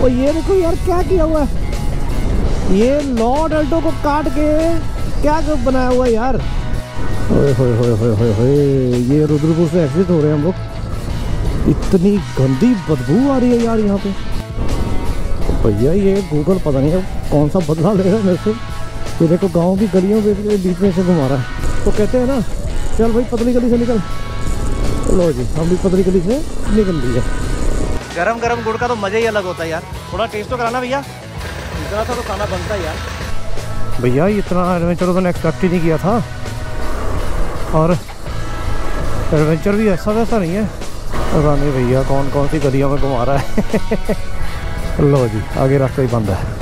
और ये देखो यार क्या किया हुआ है, ये लॉर्ड अल्टो को काट के क्या बनाया हुआ है यार। ओए होए होए होए होए होए, ये रुद्रपुर से एग्जिट हो रहे हैं हम लोग। इतनी गंदी बदबू आ रही है यार यहाँ पे। तो भैया ये गूगल पता नहीं कौन सा बदला ले रहा है मेरे से। ये देखो गाँव की गलियों के बीच में से घुमा रहा है। तो कहते हैं ना चल भाई पतली गली से निकल, लो जी हम भी पतली गली से निकल लिए। गरम गरम गुड़ का तो मज़ा ही अलग होता है यार। थोड़ा टेस्ट तो कराना भैया, इतना सा तो खाना बनता है यार। भैया इतना एडवेंचर तो मैंने एक्सपेक्ट ही नहीं किया था, और एडवेंचर भी ऐसा वैसा नहीं है। पता नहीं भैया कौन कौन सी गलियों में घुमा रहा है। लो जी आगे रास्ता ही बंद है।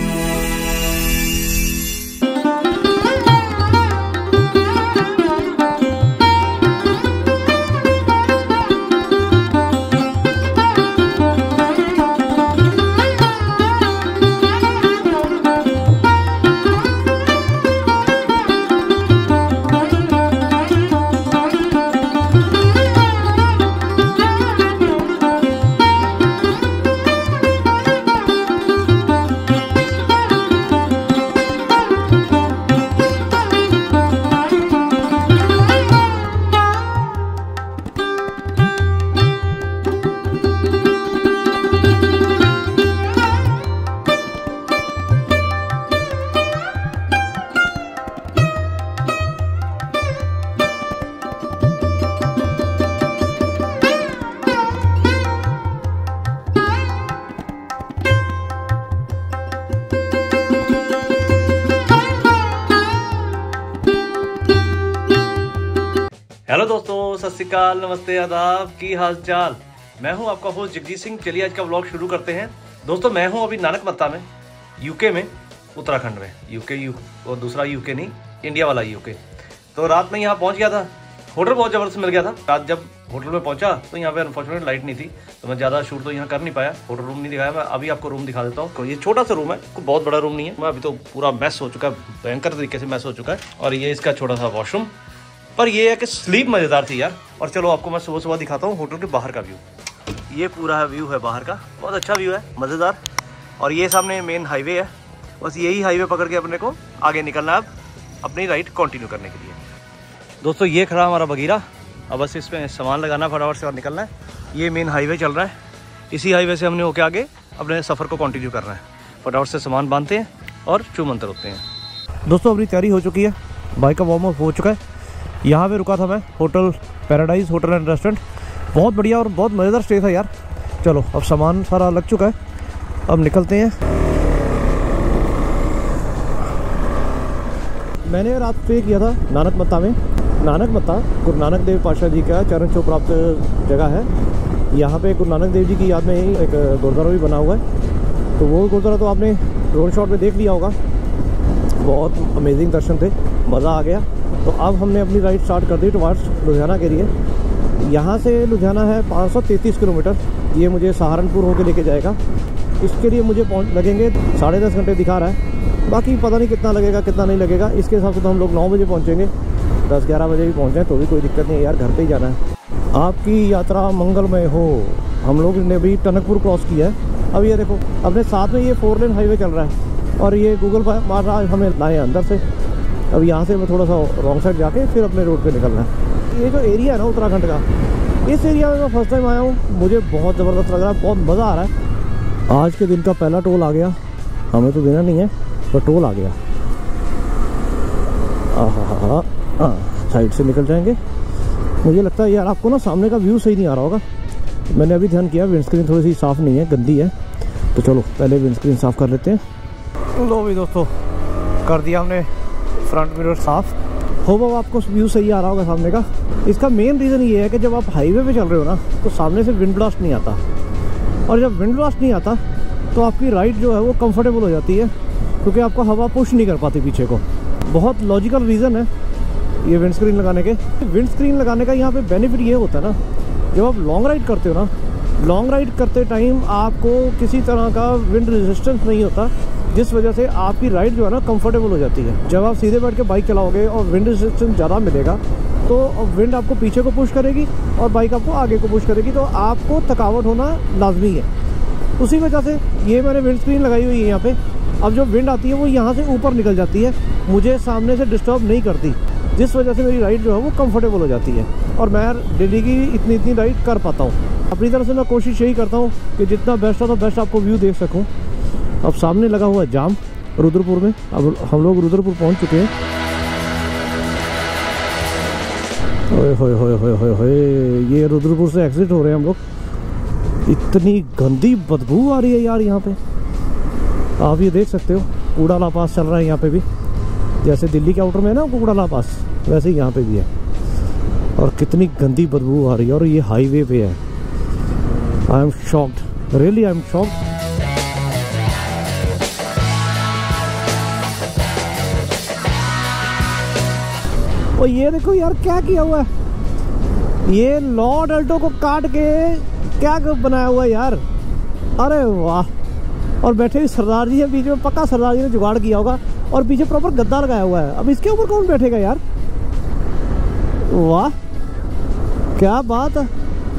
हेलो दोस्तों, सत श्री अकाल, नमस्ते, आदाब, की हाल चाल। मैं हूं आपका होस्ट जगजीत सिंह। चलिए आज का व्लॉग शुरू करते हैं। दोस्तों मैं हूं अभी नानकमत्ता में, यूके में, उत्तराखंड में। यूके और दूसरा यूके नहीं, इंडिया वाला यूके। तो रात में यहाँ पहुँच गया था। होटल बहुत ज़बरदस्त मिल गया था। रात जब होटल में पहुँचा तो यहाँ पे अनफॉर्चुनेट लाइट नहीं थी, तो मैं ज़्यादा शूट तो यहाँ कर नहीं पाया। होटल रूम नहीं दिखाया। मैं अभी आपको रूम दिखा देता हूँ। ये छोटा सा रूम है, कोई बहुत बड़ा रूम नहीं है। मैं अभी तो पूरा मैस हो चुका है, भयंकर तरीके से मैस हो चुका है। और ये इसका छोटा सा वॉशरूम। पर ये है कि स्लीप मज़ेदार थी यार। और चलो आपको मैं सुबह सुबह दिखाता हूँ होटल के बाहर का व्यू। ये पूरा व्यू है बाहर का, बहुत अच्छा व्यू है, मज़ेदार। और ये सामने मेन हाईवे है। बस यही हाईवे पकड़ के अपने को आगे निकलना है अपनी राइड कंटिन्यू करने के लिए। दोस्तों ये खड़ा हमारा बगीरा। अब बस इसमें सामान लगाना फटाफट से और निकलना है। ये मेन हाईवे चल रहा है, इसी हाईवे से हमने होके आगे अपने सफ़र को कंटिन्यू करना है। फटाफट से सामान बांधते हैं और चूमंतर होते हैं। दोस्तों अपनी तैयारी हो चुकी है, बाइक का वार्म अप हो चुका है। यहाँ पे रुका था मैं, hotel Paradise hotel and restaurant. बहुत बढ़िया और बहुत मज़ेदार स्टे था यार। चलो अब सामान सारा लग चुका है, अब निकलते हैं। मैंने रात पे किया था नानकमत्ता में। नानकमत्ता गुरु नानक देव पातशाह जी का चरण छू प्राप्त जगह है। यहाँ पे गुरु नानक देव जी की याद में ही एक गुरुद्वारा भी बना हुआ है। तो वो गुरुद्वारा तो आपने ड्रोन शॉट में देख लिया होगा। बहुत अमेजिंग दर्शन थे, मज़ा आ गया। तो अब हमने अपनी राइड स्टार्ट कर दी टुवर्ड्स लुधियाना के लिए। यहाँ से लुधियाना है 533 किलोमीटर। ये मुझे सहारनपुर होके लेके जाएगा। इसके लिए मुझे लगेंगे 10.5 घंटे दिखा रहा है। बाकी पता नहीं कितना लगेगा कितना नहीं लगेगा। इसके हिसाब से तो हम लोग 9 बजे पहुँचेंगे, 10-11 बजे भी पहुँच जाए तो भी कोई दिक्कत नहीं है यार, घर पे ही जाना है। आपकी यात्रा मंगलमय हो। हम लोग ने भी टनकपुर क्रॉस किया है। अब ये देखो अपने साथ में ये 4 लेन हाईवे चल रहा है और ये गूगल मार रहा है हमें लाए अंदर से। अब यहाँ से मैं थोड़ा सा रॉन्ग साइड जाके फिर अपने रोड पे निकलना है। ये जो एरिया है ना उत्तराखंड का, इस एरिया में मैं फर्स्ट टाइम आया हूँ। मुझे बहुत ज़बरदस्त लग रहा है, बहुत मज़ा आ रहा है। आज के दिन का पहला टोल आ गया। हमें तो देना नहीं है पर टोल आ गया। हाँ साइड से निकल जाएंगे। मुझे लगता है यार आपको ना सामने का व्यू सही नहीं आ रहा होगा। मैंने अभी ध्यान किया विंडस्क्रीन थोड़ी सी साफ़ नहीं है, गंदी है। तो चलो पहले विंडस्क्रीन साफ़ कर लेते हैं। लो भी दोस्तों कर दिया हमने फ्रंट मिरर साफ। होप अब आपको व्यू सही आ रहा होगा सामने का। इसका मेन रीज़न ये है कि जब आप हाईवे पे चल रहे हो ना तो सामने से विंड ब्लास्ट नहीं आता। और जब विंड ब्लास्ट नहीं आता तो आपकी राइड जो है वो कंफर्टेबल हो जाती है, क्योंकि आपको हवा पुश नहीं कर पाती पीछे को। बहुत लॉजिकल रीज़न है ये विंड स्क्रीन लगाने के। विंड स्क्रीन लगाने का यहाँ पे बेनिफिट ये होता है ना, जब आप लॉन्ग राइड करते हो ना, लॉन्ग राइड करते टाइम आपको किसी तरह का विंड रेजिस्टेंस नहीं होता, जिस वजह से आपकी राइड जो है ना कंफर्टेबल हो जाती है। जब आप सीधे बैठ के बाइक चलाओगे और विंड रेजिस्टेंस ज़्यादा मिलेगा तो विंड आपको पीछे को पुश करेगी और बाइक आपको आगे को पुश करेगी, तो आपको थकावट होना लाजमी है। उसी वजह से ये मैंने विंड स्क्रीन लगाई हुई है यहाँ पे। अब जो विंड आती है वो यहाँ से ऊपर निकल जाती है, मुझे सामने से डिस्टर्ब नहीं करती, जिस वजह से मेरी राइड जो है वो कंफर्टेबल हो जाती है और मैं डेली की इतनी राइड कर पाता हूँ। अपनी तरफ से मैं कोशिश यही करता हूँ कि जितना बेस्ट हो तो बेस्ट आपको व्यू देख सकूँ। अब सामने लगा हुआ है जाम रुद्रपुर में। अब हम लोग रुद्रपुर पहुँच चुके हैं। ओए होए होए होए होए होए, ये रुद्रपुर से एग्जिट हो रहे हैं हम लोग। इतनी गंदी बदबू आ रही है यार यहाँ पे, आप ये देख सकते हो। कूड़ाला पास चल रहा है यहाँ पे भी, जैसे दिल्ली के आउटर में है ना कूड़ाला पास, वैसे ही यहाँ पे भी है। और कितनी गंदी बदबू आ रही है और ये हाईवे पे है। I am shocked, really I am shocked. और ये देखो यार क्या किया हुआ है, ये लॉर्ड अल्टो को काट के क्या बनाया हुआ है यार। अरे वाह, और बैठे हुए सरदार जी है बीच में, पक्का सरदार जी ने जुगाड़ किया होगा। और पीछे प्रॉपर गद्दा लगाया हुआ है। अब इसके ऊपर कौन बैठेगा यार। वाह क्या बात है।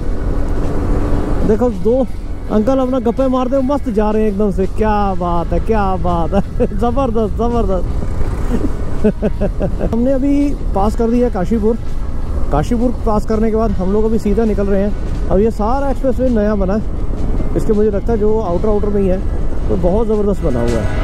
देखो दो अंकल अपना गप्पे मारते हुए मस्त जा रहे हैं एकदम से। क्या बात है, क्या बात है। जबरदस्त जबरदस्त। हमने अभी पास कर दिया काशीपुर। काशीपुर पास करने के बाद हम लोग अभी सीधा निकल रहे हैं। अब ये सारा एक्सप्रेसवे नया बना है, इसके मुझे लगता है जो आउटर में ही है तो बहुत ज़बरदस्त बना हुआ है।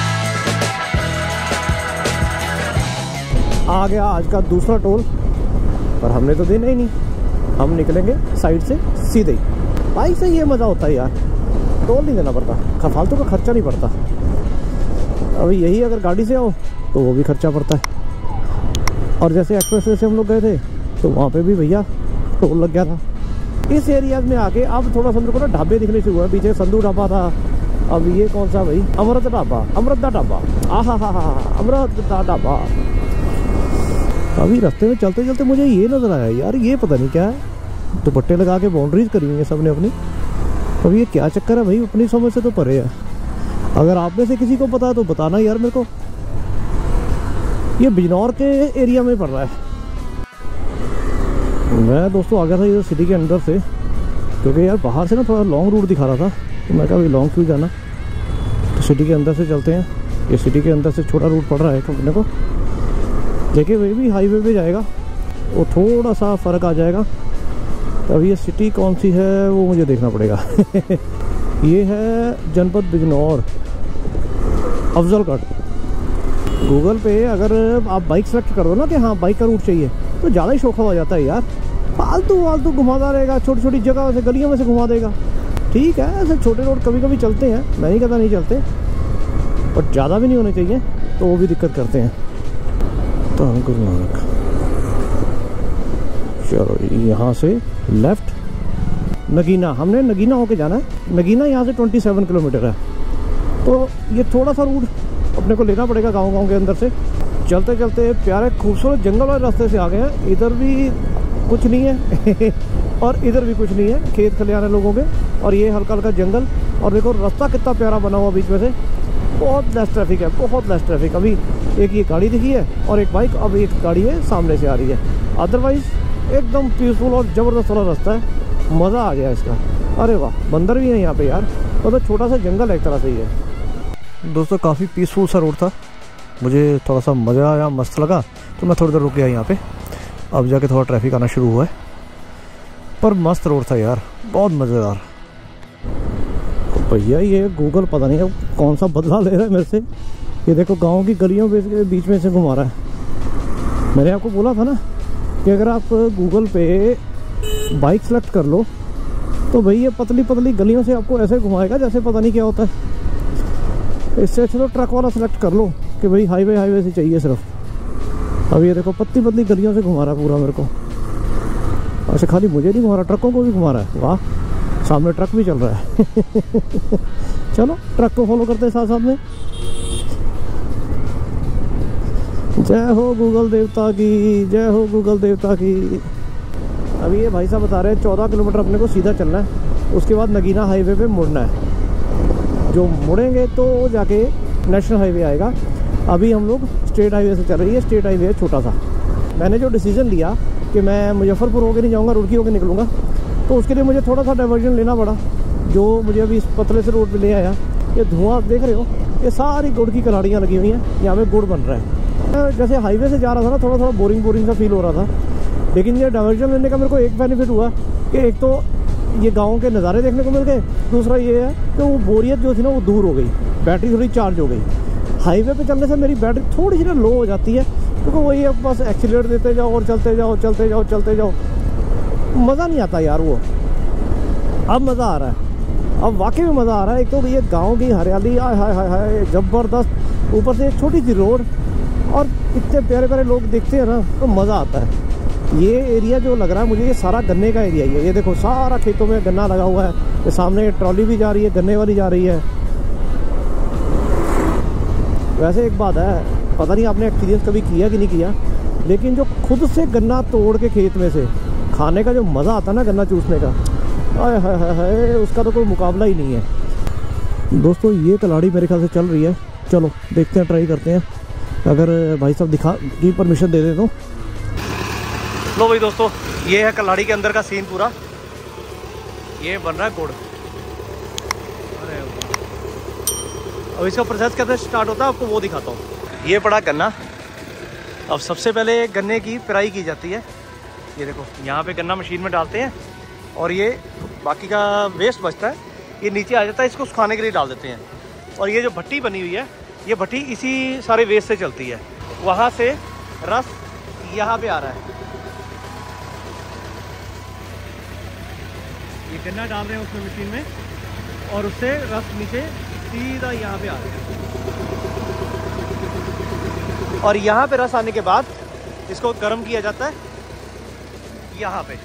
आ गया आज का दूसरा टोल, पर हमने तो देना ही नहीं, हम निकलेंगे साइड से सीधे ही। बाइक से ये मज़ा होता है यार, टोल नहीं देना पड़ता, फालतू का खर्चा नहीं पड़ता। अभी यही अगर गाड़ी से आओ तो वो भी खर्चा पड़ता है। और जैसे एक्सप्रेसवे से हम लोग गए थे तो वहाँ पे भी भैया टोल लग गया था। इस एरिया में आके अब थोड़ा सा मेरे को ना ढाबे दिखने शुरू हुआ। पीछे संधू ढाबा था, अब ये कौन सा भाई, अमृत ढाबा, अमृता ढाबा, आहा हा हा अमृता ढाबा। अभी रास्ते में चलते चलते मुझे ये नज़र आया यार, ये पता नहीं क्या है, दुपट्टे लगा के बाउंड्रीज करी हुई है सबने अपनी। अब ये क्या चक्कर है भाई, अपनी समझ से तो परे है। अगर आप में से किसी को पता है तो बताना यार मेरे को। ये बिजनौर के एरिया में पड़ रहा है। मैं दोस्तों आ गया था इधर सिटी के अंदर से, क्योंकि यार बाहर से ना थोड़ा लॉन्ग रूट दिखा रहा था, तो मैं कहा भाई लॉन्ग क्यों जाना, तो सिटी के अंदर से चलते हैं। ये सिटी के अंदर से छोटा रूट पड़ रहा है अपने को, देखिए वही भी हाईवे पे जाएगा, वो थोड़ा सा फ़र्क आ जाएगा। अब ये सिटी कौन सी है वो मुझे देखना पड़ेगा। ये है जनपद बिजनौर, अफजलगढ़। गूगल पे अगर आप बाइक सेलेक्ट कर दो ना कि हाँ बाइक का रूट चाहिए, तो ज़्यादा ही शौक हो जाता है यार। फालतू घुमाता रहेगा, छोटी छोटी जगह से गलियों में से घुमा देगा। ठीक है ऐसे छोटे रोड कभी कभी चलते हैं, मैं नहीं कहता नहीं चलते, और ज़्यादा भी नहीं होने चाहिए, तो वो भी दिक्कत करते हैं। तो गुरु नानक, चलो यहाँ से लेफ्ट नगीना, हमने नगीना होके जाना है। नगीना यहाँ से 27 किलोमीटर है, तो ये थोड़ा सा रूट अपने को लेना पड़ेगा गांव के अंदर से। चलते चलते प्यारे खूबसूरत जंगल वाले रास्ते से आ गए हैं। इधर भी कुछ नहीं है और इधर भी कुछ नहीं है, खेत खलिहान है लोगों के, और ये हल्का हल्का जंगल। और देखो रास्ता कितना प्यारा बना हुआ बीच में से, बहुत लेस ट्रैफिक है, बहुत लेस ट्रैफिक। अभी एक ये गाड़ी दिखी है और एक बाइक, अब एक गाड़ी है सामने से आ रही है। अदरवाइज एकदम पीसफुल और ज़बरदस्त वाला रास्ता है, मज़ा आ गया इसका। अरे वाह, बंदर भी है यहाँ पे यार, मतलब छोटा सा जंगल एक तरह से ही है। दोस्तों काफ़ी पीसफुल सा रोड था, मुझे थोड़ा सा मज़ा आया, मस्त लगा, तो मैं थोड़ी देर रुक गया यहाँ पे। अब जाके थोड़ा ट्रैफिक आना शुरू हुआ है, पर मस्त रोड था यार, बहुत मज़ेदार। भैया ये गूगल पता नहीं अब कौन सा बदला ले रहा है मेरे से। ये देखो गांव की गलियों के बीच में से घुमा रहा है। मैंने आपको बोला था ना कि अगर आप गूगल पे बाइक सेलेक्ट कर लो तो भाई ये पतली पतली गलियों से आपको ऐसे घुमाएगा जैसे पता नहीं क्या होता है। इससे अच्छा तो ट्रक वाला सेलेक्ट कर लो कि भाई हाईवे से चाहिए सिर्फ। अब ये देखो पतली पतली गलियों से घुमा रहा है पूरा मेरे को। अच्छा खाली मुझे नहीं घुमा रहा, ट्रकों को भी घुमा रहा है। वाह, सामने ट्रक भी चल रहा है। चलो ट्रक को फॉलो करते हैं साथ साथ में। जय हो गूगल देवता की, जय हो गूगल देवता की। अभी ये भाई साहब बता रहे हैं 14 किलोमीटर अपने को सीधा चलना है, उसके बाद नगीना हाईवे पे मुड़ना है। जो मुड़ेंगे तो जाके नेशनल हाईवे आएगा। अभी हम लोग स्टेट हाईवे से चल रही है, स्टेट हाईवे है छोटा सा। मैंने जो डिसीजन लिया कि मैं मुजफ्फरपुर होकर नहीं जाऊँगा, रुड़की होकर निकलूँगा, तो उसके लिए मुझे थोड़ा सा डाइवर्जन लेना पड़ा। जो मुझे अभी इस पतले से रोड पे ले आया, ये धुआं देख रहे हो, ये सारी गुड़ की कलाड़ियाँ लगी हुई हैं, यहाँ पे गुड़ बन रहा है। जैसे हाईवे से जा रहा था ना, थोड़ा थोड़ा बोरिंग सा फील हो रहा था, लेकिन ये डाइवर्जन लेने का मेरे को एक बेनिफिट हुआ कि एक तो ये गाँव के नज़ारे देखने को मिल गए, दूसरा ये है कि वो बोरियत जो थी ना वो दूर हो गई, बैटरी थोड़ी चार्ज हो गई। हाईवे पे चलने से मेरी बैटरी थोड़ी सी ना लो हो जाती है, क्योंकि वही अब बस एक्सीलेटर देते जाओ और चलते जाओ, मज़ा नहीं आता यार वो। अब मज़ा आ रहा है, अब वाकई में मज़ा आ रहा है। एक तो ये गांव की हरियाली, हाय हाय हाय हाय ज़बरदस्त, ऊपर से एक छोटी सी रोड और इतने प्यारे प्यारे लोग दिखते हैं ना, तो मज़ा आता है। ये एरिया जो लग रहा है मुझे, ये सारा गन्ने का एरिया ही है। ये देखो सारा खेतों में गन्ना लगा हुआ है, ये सामने ट्रॉली भी जा रही है, गन्ने वाली जा रही है। वैसे एक बात है, पता नहीं आपने एक्सपीरियंस कभी किया कि नहीं किया, लेकिन जो खुद से गन्ना तोड़ के खेत में से खाने का जो मज़ा आता है ना, गन्ना चूसने का, हाय हाय हाय हाय, उसका तो कोई मुकाबला ही नहीं है। दोस्तों ये कलाड़ी मेरे ख्याल से चल रही है, चलो देखते हैं, ट्राई करते हैं, अगर भाई साहब दिखा की परमिशन दे दे तो। लो भाई दोस्तों, ये है कलाड़ी के अंदर का सीन पूरा, ये बन रहा है गुड़। अरे अब इसका प्रोसेस कैसे स्टार्ट होता है आपको वो दिखाता हूँ। ये पड़ा गन्ना, अब सबसे पहले गन्ने की पिराई की जाती है। ये देखो यहाँ पे गन्ना मशीन में डालते हैं और ये बाकी का वेस्ट बचता है, ये नीचे आ जाता है, इसको सुखाने के लिए डाल देते हैं। और ये जो भट्टी बनी हुई है, ये भट्टी इसी सारे वेस्ट से चलती है। वहाँ से रस यहाँ पे आ रहा है, ये गन्ना डाल रहे हैं उसमें मशीन में, और उससे रस नीचे सीधा यहाँ पे आ रहा है। और यहाँ पे रस आने के बाद इसको गर्म किया जाता है यहाँ पे।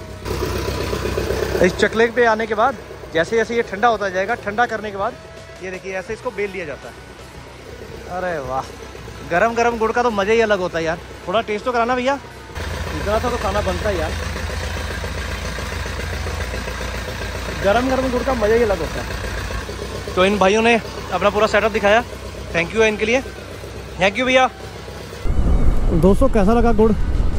इस चकले पे आने के बाद जैसे जैसे ये ठंडा होता जाएगा, ठंडा करने के बाद ये देखिए ऐसे इसको बेल लिया जाता है। अरे वाह, गरम गरम गुड़ का तो मज़ा ही अलग होता है यार। थोड़ा टेस्ट तो कराना भैया, इतना सा तो खाना बनता है यार। गरम गरम गुड़ का मज़ा ही अलग होता है। तो इन भाइयों ने अपना पूरा सेटअप दिखाया, थैंक यू है इनके लिए, थैंक यू भैया। दोस्तों कैसा लगा गुड़?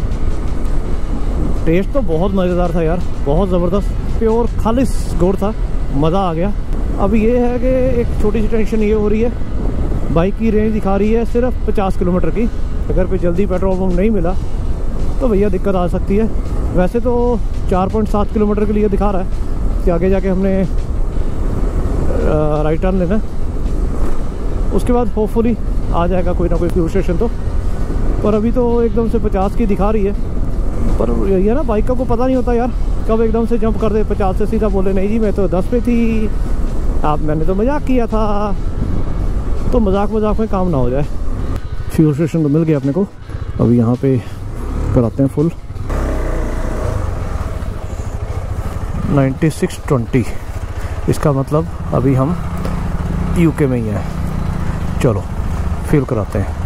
टेस्ट तो बहुत मज़ेदार था यार, बहुत ज़बरदस्त, प्योर खालिस गुड़ था, मज़ा आ गया। अब ये है कि एक छोटी सी टेंशन ये हो रही है, बाइक की रेंज दिखा रही है सिर्फ 50 किलोमीटर की। अगर पे जल्दी पेट्रोल पंप नहीं मिला तो भैया दिक्कत आ सकती है। वैसे तो 4.7 किलोमीटर के लिए दिखा रहा है कि आगे जाके हमने राइट टर्न लेना, उसके बाद होपफुली आ जाएगा कोई ना कोई फ्यूल स्टेशन तो। पर अभी तो एकदम से 50 की दिखा रही है, पर ये ना बाइक का को पता नहीं होता यार, कब एकदम से जंप कर दे 50 से सीधा बोले नहीं जी मैं तो 10 पे थी, आप मैंने तो मजाक किया था। तो मजाक में काम ना हो जाए। फ्यूल स्टेशन तो मिल गया अपने को, अभी यहाँ पे कराते हैं फुल। 9620, इसका मतलब अभी हम यूके में ही हैं। चलो फ्यूल कराते हैं।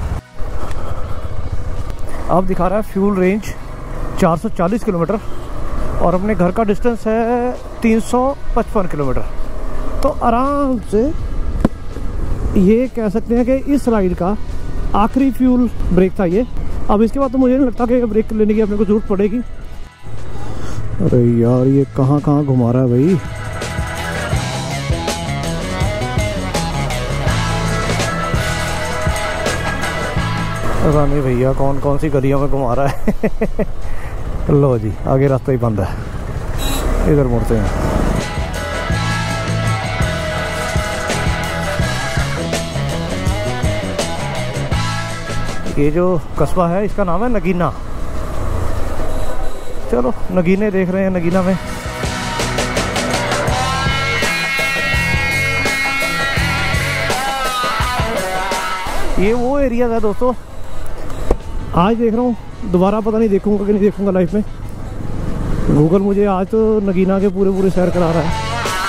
अब दिखा रहा है फ्यूल रेंज 440 किलोमीटर और अपने घर का डिस्टेंस है 355 किलोमीटर। तो आराम से ये कह सकते हैं कि इस राइड का आखिरी फ्यूल ब्रेक था ये। अब इसके बाद तो मुझे नहीं लगता कि ब्रेक लेने की अपने को जरूरत पड़ेगी। अरे यार ये कहाँ घुमा रहा है भाई। पता नहीं भैया कौन सी गलियों में घुमा रहा है। लो जी आगे रास्ता ही बंद है, इधर मुड़ते हैं। ये जो कस्बा है इसका नाम है नगीना। चलो नगीने देख रहे हैं नगीना में। ये वो एरिया है दोस्तों, आज देख रहा हूँ, दोबारा पता नहीं देखूंगा कि नहीं देखूंगा लाइफ में। गूगल मुझे आज तो नगीना के पूरे सैर करा रहा है।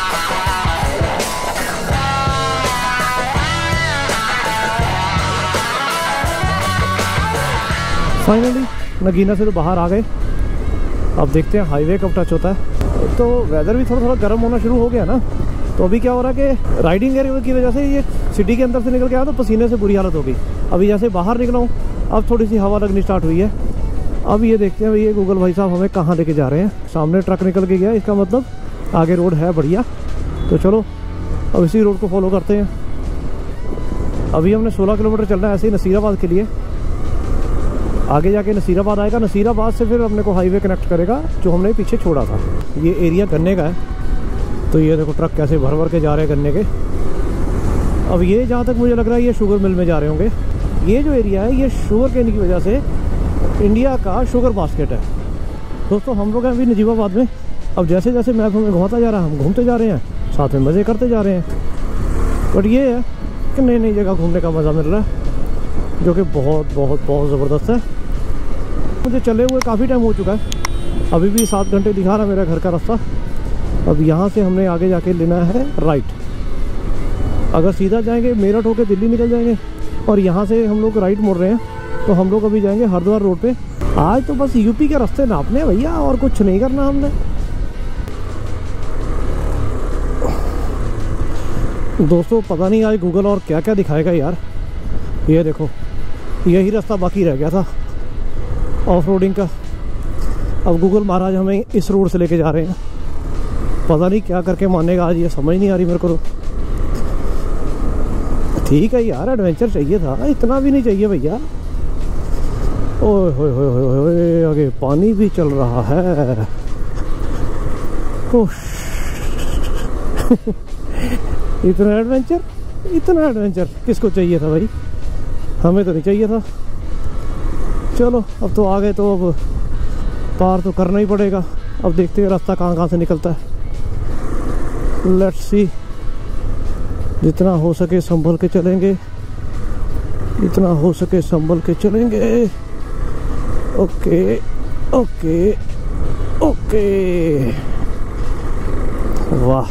फाइनली नगीना से तो बाहर आ गए। अब देखते हैं हाईवे कब टच होता है। तो वेदर भी थोड़ा गर्म होना शुरू हो गया ना, तो अभी क्या हो रहा है कि राइडिंग की वजह से ये सिटी के अंदर से निकल के आया तो पसीने से बुरी हालत हो गई। अभी जैसे बाहर निकला हूँ अब थोड़ी सी हवा लगनी स्टार्ट हुई है। अब ये देखते हैं भैया गूगल भाई साहब हमें कहाँ लेके जा रहे हैं। सामने ट्रक निकल के गया, इसका मतलब आगे रोड है बढ़िया। तो चलो अब इसी रोड को फॉलो करते हैं। अभी हमने 16 किलोमीटर चलना है ऐसे ही नसीराबाद के लिए। आगे जाके नसीराबाद आएगा, नसीराबाद से फिर अपने को हाईवे कनेक्ट करेगा जो हमने पीछे छोड़ा था। ये एरिया गन्ने का है, तो ये देखो ट्रक कैसे भर भर के जा रहे हैं गन्ने के। अब ये जहाँ तक मुझे लग रहा है ये शुगर मिल में जा रहे होंगे। ये जो एरिया है ये शुगर केन की वजह से इंडिया का शुगर बास्केट है। दोस्तों हम लोग हैं अभी नजीबाबाद में। अब जैसे जैसे मैप हमें घुमाता जा रहा है हम घूमते जा रहे हैं, साथ में मज़े करते जा रहे हैं। बट ये है कि नई नई जगह घूमने का मज़ा मिल रहा है, जो कि बहुत बहुत बहुत ज़बरदस्त है। मुझे चले हुए काफ़ी टाइम हो चुका है, अभी भी 7 घंटे दिखा रहा है मेरा घर का रास्ता। अब यहाँ से हमने आगे जाके लेना है राइट। अगर सीधा जाएंगे मेरठ होके दिल्ली निकल जाएंगे, और यहाँ से हम लोग राइट मुड़ रहे हैं तो हम लोग अभी जाएंगे हरिद्वार रोड पे। आज तो बस यूपी के रास्ते नापने हैं भैया, और कुछ नहीं करना हमने। दोस्तों पता नहीं आज गूगल और क्या क्या दिखाएगा यार। ये देखो यही रास्ता बाकी रह गया था ऑफ रोडिंग का। अब गूगल महाराज हमें इस रोड से लेके जा रहे हैं, पता नहीं क्या करके मानेगा आज, ये समझ नहीं आ रही मेरे को। ठीक है यार एडवेंचर चाहिए था, इतना भी नहीं चाहिए भैया। ओए होए होए होए होए, आगे पानी भी चल रहा है। इतना एडवेंचर किसको चाहिए था भाई, हमें तो नहीं चाहिए था। चलो अब तो आ गए तो अब पार तो करना ही पड़ेगा। अब देखते हैं रास्ता कहाँ कहाँ से निकलता है। लेट्स सी, जितना हो सके संभल के चलेंगे, जितना हो सके संभल के चलेंगे। Okay okay okay. वाह,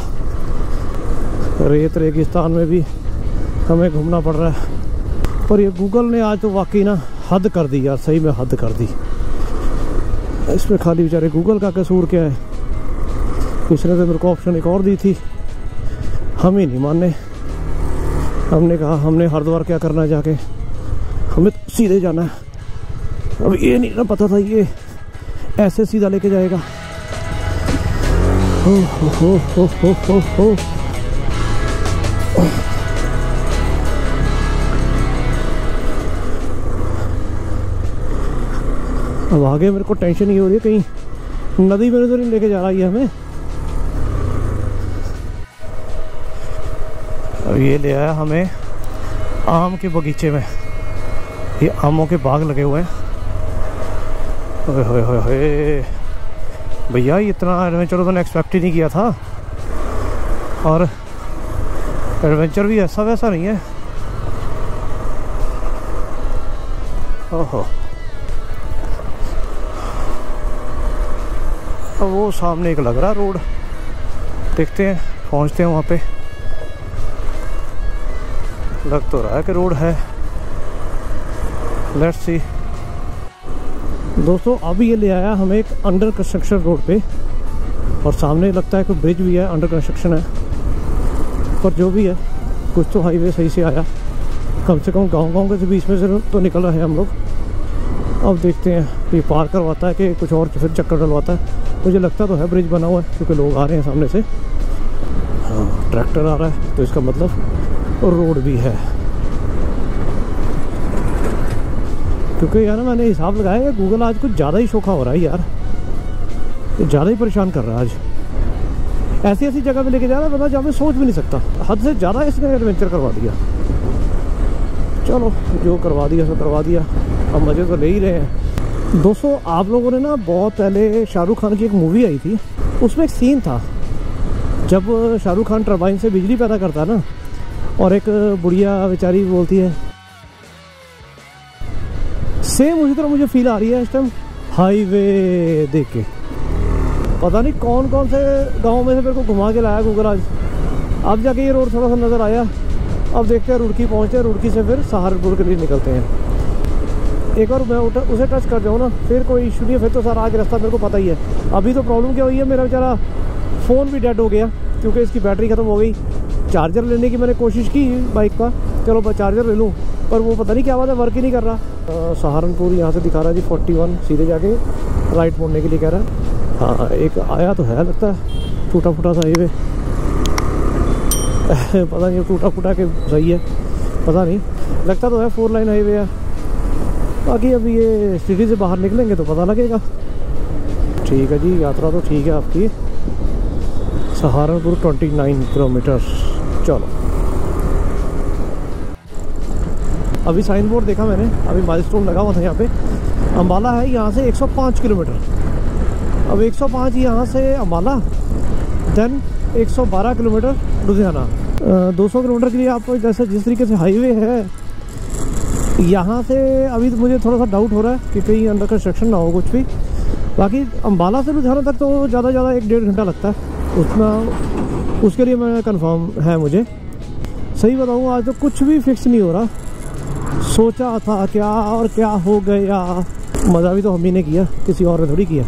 रेत रेगिस्तान में भी हमें घूमना पड़ रहा है। पर ये गूगल ने आज तो वाकई ना हद कर दी यार, सही में हद कर दी। इसमें खाली बेचारे गूगल का कसूर क्या है। इसने तो मेरे को ऑप्शन एक और दी थी, हम ही नहीं माने। हमने कहा हमने हरिद्वार क्या करना जाके, हमें तो सीधे जाना है। अब ये नहीं ना पता था ये ऐसे सीधा लेके जाएगा। हो हो हो हो हो हो। अब आगे मेरे को टेंशन ये हो रही है कहीं नदी में तो नहीं लेके जा रहा है हमें। अब ये ले आया हमें आम के बगीचे में, ये आमों के बाग लगे हुए हैं। ओए होए होए होए भैया, इतना एडवेंचर तो मैंने एक्सपेक्ट ही नहीं किया था। और एडवेंचर भी ऐसा वैसा नहीं है। ओहो, अब वो सामने एक लग रहा रोड, देखते हैं पहुंचते हैं वहाँ पे। लग तो रहा है कि रोड है, लेट्स सी। दोस्तों अभी ये ले आया हमें एक अंडर कंस्ट्रक्शन रोड पे, और सामने लगता है कोई ब्रिज भी है, अंडर कंस्ट्रक्शन है। पर जो भी है कुछ तो हाईवे सही से आया, कम से कम गांव के बीच में से तो निकल रहे हैं हम लोग। अब देखते हैं ये पार करवाता है कि कुछ और फिर चक्कर डलवाता है। मुझे लगता तो है ब्रिज बना हुआ है, क्योंकि लोग आ रहे हैं सामने से। हाँ, ट्रैक्टर आ रहा है तो इसका मतलब रोड भी है। क्योंकि यार मैंने हिसाब लगाया है गूगल आज कुछ ज़्यादा ही शोखा हो रहा है यार, ज़्यादा ही परेशान कर रहा है आज। ऐसी ऐसी जगह पे लेके जा रहा है बता, जहाँ मैं सोच भी नहीं सकता। हद से ज़्यादा इसने एडवेंचर करवा दिया। चलो जो करवा दिया सो करवा दिया, अब मज़े तो ले ही रहे हैं। दोस्तों आप लोगों ने ना बहुत पहले शाहरुख खान की एक मूवी आई थी, उसमें एक सीन था जब शाहरुख खान टरबाइन से बिजली पैदा करता है ना, और एक बुढ़िया बेचारी बोलती है। सेम उसी तरह मुझे फील आ रही है इस टाइम हाईवे देख के। पता नहीं कौन कौन से गांव में से मेरे को घुमा के लाया गूगल आज। अब जाके ये रोड थोड़ा सा नज़र आया। अब देखते हैं रुड़की पहुँचते हैं, रुड़की से फिर सहारनपुर के लिए निकलते हैं। एक बार मैं उसे टच कर जाऊँ ना फिर कोई इशू नहीं है, फिर तो सारा आज रास्ता मेरे को पता ही है। अभी तो प्रॉब्लम क्या हुई है, मेरा बेचारा फ़ोन भी डेड हो गया क्योंकि इसकी बैटरी ख़त्म हो गई। चार्जर लेने की मैंने कोशिश की बाइक का, चलो चार्जर ले लूँ, पर वो पता नहीं क्या बात है वर्क ही नहीं कर रहा। सहारनपुर यहाँ से दिखा रहा है जी 41, सीधे जाके राइट मोड़ने के लिए कह रहा है। हाँ एक आया तो है लगता है टूटा फूटा सा हाईवे। पता नहीं टूटा फूटा के सही है, पता नहीं, लगता तो है 4 लाइन हाईवे है। बाकी अभी ये सिटी से बाहर निकलेंगे तो पता लगेगा। ठीक है जी, यात्रा तो ठीक है आपकी। सहारनपुर 29 किलोमीटर। चलो, अभी साइन बोर्ड देखा मैंने, अभी माइलस्टोन लगा हुआ था यहाँ पे। अम्बाला है यहाँ से 105 किलोमीटर। अब 105 यहाँ से Ambala, then 112 kilometre Ludhiana. 200 kilometre के लिए आपको जैसे जिस तरीके से हाईवे है यहाँ से, अभी तो मुझे थोड़ा सा डाउट हो रहा है कि कहीं अंडर कंस्ट्रक्शन ना हो कुछ भी। बाकी अम्बाला से लुधियाना तक तो ज़्यादा से ज़्यादा 1-1.5 घंटा लगता है, उतना उसके लिए मैं कंफर्म है मुझे। सही बताऊँ आज तो कुछ भी फिक्स नहीं हो रहा। सोचा था क्या और क्या हो गया। मज़ा भी तो हम ही ने किया, किसी और ने थोड़ी किया।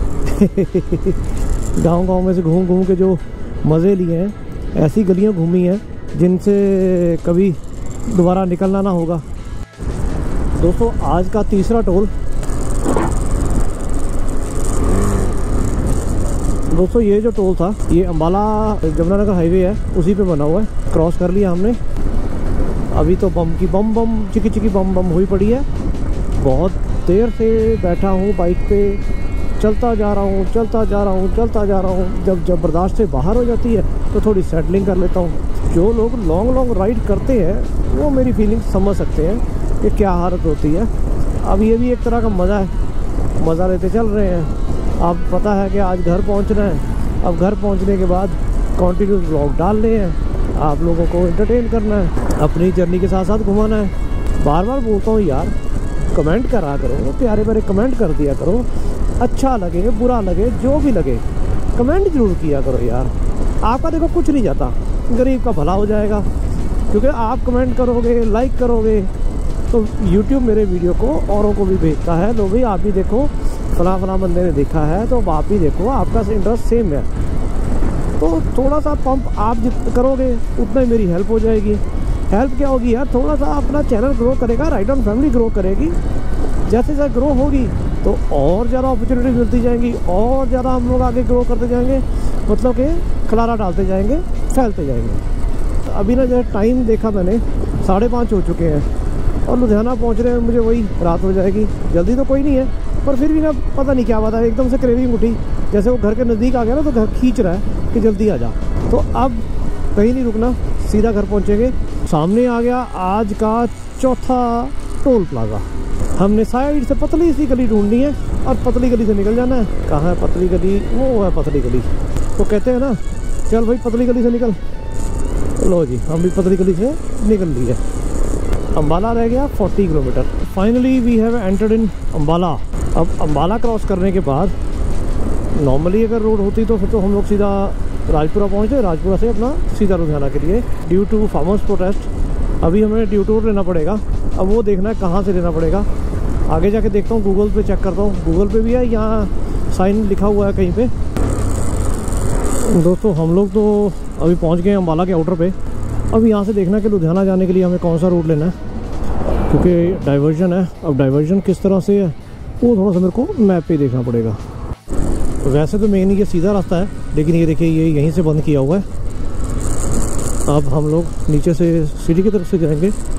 गांव में से घूम घूम के जो मज़े लिए हैं, ऐसी गलियां घूमी हैं जिनसे कभी दोबारा निकलना ना होगा। दोस्तों आज का तीसरा टोल। दोस्तों ये जो टोल था ये अम्बाला जमुनानगर हाईवे है, उसी पे बना हुआ है। क्रॉस कर लिया हमने। अभी तो बम की बम चिकी चिकी बम हुई पड़ी है। बहुत देर से बैठा हूँ बाइक पे, चलता जा रहा हूँ। जब बर्दाश्त से बाहर हो जाती है तो थोड़ी सेटलिंग कर लेता हूँ। जो लोग लॉन्ग राइड करते हैं वो मेरी फीलिंग समझ सकते हैं कि क्या हालत होती है। अब ये भी एक तरह का मज़ा है, मज़ा लेते चल रहे हैं। अब पता है कि आज घर पहुँचना है। अब घर पहुँचने के बाद कंटिन्यूस व्लॉग डालने हैं, आप लोगों को एंटरटेन करना है, अपनी जर्नी के साथ साथ घुमाना है। बार बार बोलता हूँ यार, कमेंट करा करो, प्यारे प्यारे कमेंट कर दिया करो। अच्छा लगे बुरा लगे जो भी लगे, कमेंट जरूर किया करो यार। आपका देखो कुछ नहीं जाता, गरीब का भला हो जाएगा। क्योंकि आप कमेंट करोगे, लाइक करोगे तो YouTube मेरे वीडियो को औरों को भी भेजता है। लो भाई आप भी देखो, फला बंदे ने देखा है तो आप भी देखो, आपका इंटरेस्ट सेम है। तो थोड़ा सा पंप आप जितना करोगे उतना ही मेरी हेल्प हो जाएगी। हेल्प क्या होगी यार, थोड़ा सा अपना चैनल ग्रो करेगा, राइड ऑन फैमिली ग्रो करेगी। जैसे जैसे ग्रो होगी तो और ज़्यादा अपॉर्चुनिटी मिलती जाएंगी, और ज़्यादा हम लोग आगे ग्रो करते जाएंगे, मतलब कि खलारा डालते जाएंगे, फैलते जाएंगे। अभी ना जो टाइम देखा मैंने 5:30 हो चुके हैं और लुधियाना पहुंच रहे हैं, मुझे वही रात हो जाएगी। जल्दी तो कोई नहीं है, पर फिर भी ना पता नहीं क्या बात है, एकदम से क्रेविंग उठी। जैसे वो घर के नज़दीक आ गया ना तो घर खींच रहा है कि जल्दी आ जा। तो अब कहीं नहीं रुकना, सीधा घर पहुँचेंगे। सामने आ गया आज का चौथा टोल प्लाजा। हमने साइड से पतली सी गली ढूंढनी है और पतली गली से निकल जाना है। कहाँ है पतली गली? वो है पतली गली। तो कहते हैं ना, चल भाई पतली गली से निकल। लो जी, हम भी पतली गली से निकल लिए। अम्बाला रह गया 40 kilometre. Finally we have entered in Ambala. अब अम्बाला क्रॉस करने के बाद नॉर्मली अगर रोड होती तो फिर तो हम लोग सीधा राजपुरा पहुँचे, राजपुरा से अपना सीधा लुधियाना के लिए। ड्यू टू फार्मर्स प्रोटेस्ट अभी हमें डिटूर लेना पड़ेगा। अब वो देखना है कहाँ से लेना पड़ेगा, आगे जाके देखता हूँ, गूगल पे चेक करता हूँ। गूगल पे भी है, यहाँ साइन लिखा हुआ है कहीं पे। दोस्तों हम लोग तो अभी पहुँच गए अम्बाला के आउटर पे। अब यहाँ से देखना कि लुधियाना जाने के लिए हमें कौन सा रूट लेना है, क्योंकि डाइवर्जन है। अब डाइवर्जन किस तरह से है वो थोड़ा सा मेरे को मैप पे देखना पड़ेगा। वैसे तो मेन ये सीधा रास्ता है, लेकिन ये देखिए ये यहीं से बंद किया हुआ है। अब हम लोग नीचे से सिटी की तरफ से जाएंगे